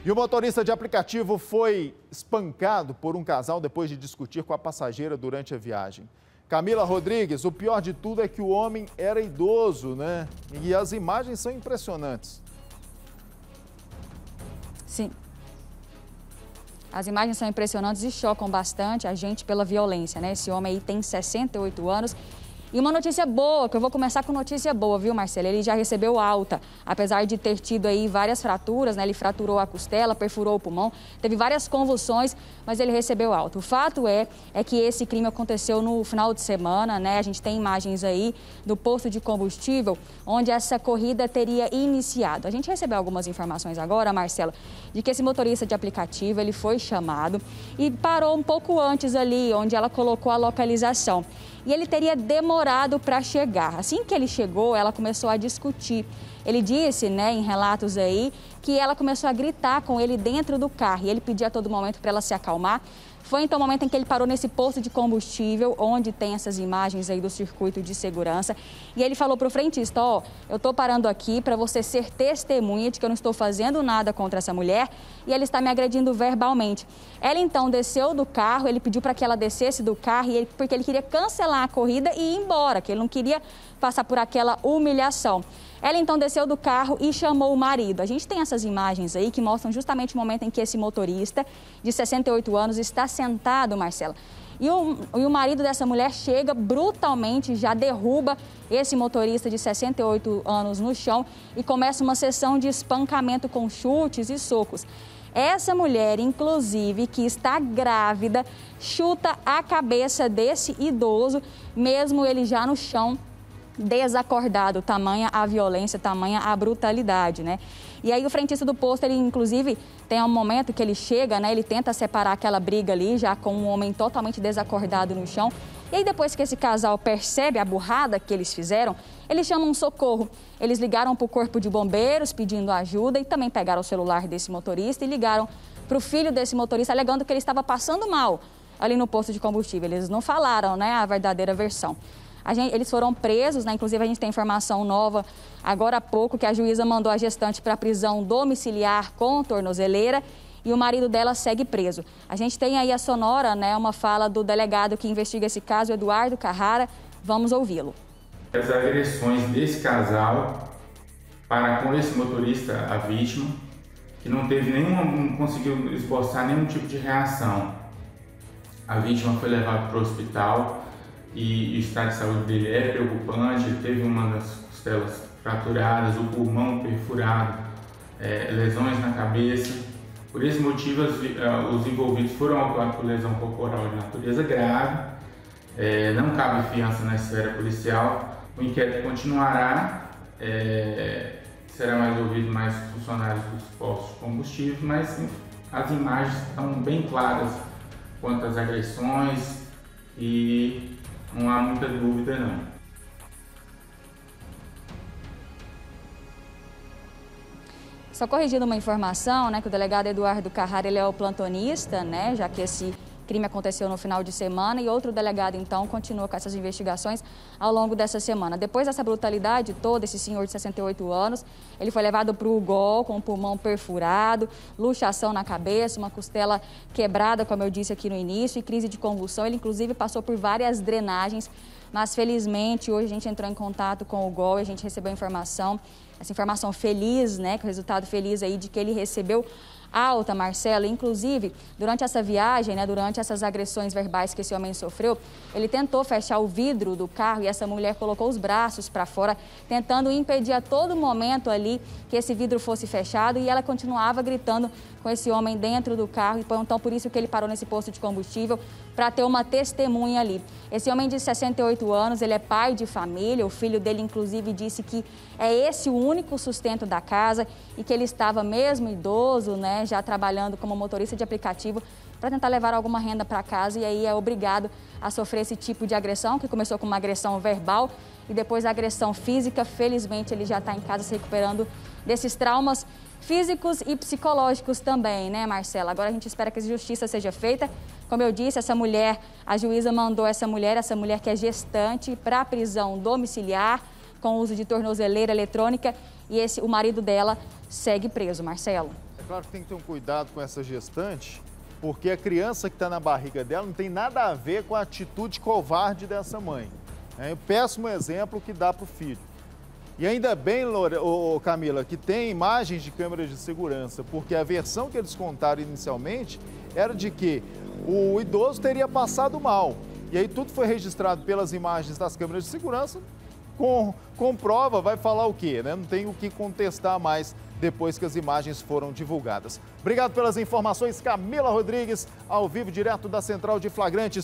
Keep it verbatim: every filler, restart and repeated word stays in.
E o motorista de aplicativo foi espancado por um casal depois de discutir com a passageira durante a viagem. Camila Rodrigues, o pior de tudo é que o homem era idoso, né? E as imagens são impressionantes. Sim. As imagens são impressionantes e chocam bastante a gente pela violência, né? Esse homem aí tem sessenta e oito anos. E uma notícia boa, que eu vou começar com notícia boa, viu, Marcelo? Ele já recebeu alta, apesar de ter tido aí várias fraturas, né? Ele fraturou a costela, perfurou o pulmão, teve várias convulsões, mas ele recebeu alta. O fato é, é que esse crime aconteceu no final de semana, né? A gente tem imagens aí do posto de combustível, onde essa corrida teria iniciado. A gente recebeu algumas informações agora, Marcelo, de que esse motorista de aplicativo, ele foi chamado e parou um pouco antes ali, onde ela colocou a localização. E ele teria demorado para chegar. Assim que ele chegou, ela começou a discutir. Ele disse, né, em relatos aí, que ela começou a gritar com ele dentro do carro. E ele pedia a todo momento para ela se acalmar. Foi então o momento em que ele parou nesse posto de combustível, onde tem essas imagens aí do circuito de segurança. E ele falou para o frentista, ó, oh, eu estou parando aqui para você ser testemunha de que eu não estou fazendo nada contra essa mulher e ele está me agredindo verbalmente. Ela então desceu do carro, ele pediu para que ela descesse do carro e ele, porque ele queria cancelar a corrida e ir embora, que ele não queria passar por aquela humilhação. Ela então desceu do carro e chamou o marido. A gente tem essas imagens aí que mostram justamente o momento em que esse motorista de sessenta e oito anos está sentado, Marcela. E o, e o marido dessa mulher chega brutalmente, já derruba esse motorista de sessenta e oito anos no chão e começa uma sessão de espancamento com chutes e socos. Essa mulher, inclusive, que está grávida, chuta a cabeça desse idoso, mesmo ele já no chão, desacordado, tamanha a violência, tamanha a brutalidade, né? E aí o frentista do posto, ele inclusive tem um momento que ele chega, né? Ele tenta separar aquela briga ali, já com um homem totalmente desacordado no chão. E aí depois que esse casal percebe a burrada que eles fizeram, eles chamam um socorro. Eles ligaram para o corpo de bombeiros pedindo ajuda e também pegaram o celular desse motorista e ligaram para o filho desse motorista, alegando que ele estava passando mal ali no posto de combustível. Eles não falaram, né, a verdadeira versão. A gente, eles foram presos, né? Inclusive a gente tem informação nova agora há pouco que a juíza mandou a gestante para a prisão domiciliar com tornozeleira e o marido dela segue preso. A gente tem aí a sonora, né? Uma fala do delegado que investiga esse caso, Eduardo Carrara. Vamos ouvi-lo. As agressões desse casal para com esse motorista, a vítima, que não teve nenhuma, não conseguiu esboçar nenhum tipo de reação. A vítima foi levada para o hospital. E o estado de saúde dele é preocupante, ele teve uma das costelas fraturadas, o pulmão perfurado, é, lesões na cabeça. Por esse motivo, os, os envolvidos foram autuados por lesão corporal de natureza grave, é, não cabe fiança na esfera policial, o inquérito continuará, é, será mais ouvido mais funcionários dos postos de combustível, mas as imagens estão bem claras quanto às agressões e não há muita dúvida, não. Só corrigindo uma informação, né, que o delegado Eduardo Carrara, ele é o plantonista, né, já que esse crime aconteceu no final de semana e outro delegado, então, continua com essas investigações ao longo dessa semana. Depois dessa brutalidade toda, esse senhor de sessenta e oito anos, ele foi levado para o U G O com o pulmão perfurado, luxação na cabeça, uma costela quebrada, como eu disse aqui no início, e crise de convulsão. Ele, inclusive, passou por várias drenagens, mas, felizmente, hoje a gente entrou em contato com o U G O e a gente recebeu a informação, essa informação feliz, né, com o resultado feliz aí de que ele recebeu alta, Marcelo. Inclusive, durante essa viagem, né, durante essas agressões verbais que esse homem sofreu, ele tentou fechar o vidro do carro e essa mulher colocou os braços para fora, tentando impedir a todo momento ali que esse vidro fosse fechado e ela continuava gritando com esse homem dentro do carro e então por isso que ele parou nesse posto de combustível para ter uma testemunha ali. Esse homem de sessenta e oito anos, ele é pai de família, o filho dele inclusive disse que é esse o único sustento da casa e que ele estava mesmo idoso, né, já trabalhando como motorista de aplicativo para tentar levar alguma renda para casa e aí é obrigado a sofrer esse tipo de agressão, que começou com uma agressão verbal e depois a agressão física. Felizmente ele já está em casa se recuperando desses traumas físicos e psicológicos também, né, Marcela? Agora a gente espera que a justiça seja feita. Como eu disse, essa mulher, a juíza mandou essa mulher, essa mulher que é gestante, para a prisão domiciliar com uso de tornozeleira eletrônica e esse, o marido dela segue preso, Marcelo. É claro que tem que ter um cuidado com essa gestante, porque a criança que está na barriga dela não tem nada a ver com a atitude covarde dessa mãe. É um péssimo exemplo que dá para o filho. E ainda bem, Lore... ô, Camila, que tem imagens de câmeras de segurança, porque a versão que eles contaram inicialmente era de que o idoso teria passado mal. E aí tudo foi registrado pelas imagens das câmeras de segurança, com, com prova, vai falar o quê, né? Não tem o que contestar mais depois que as imagens foram divulgadas. Obrigado pelas informações, Camila Rodrigues, ao vivo, direto da Central de Flagrantes.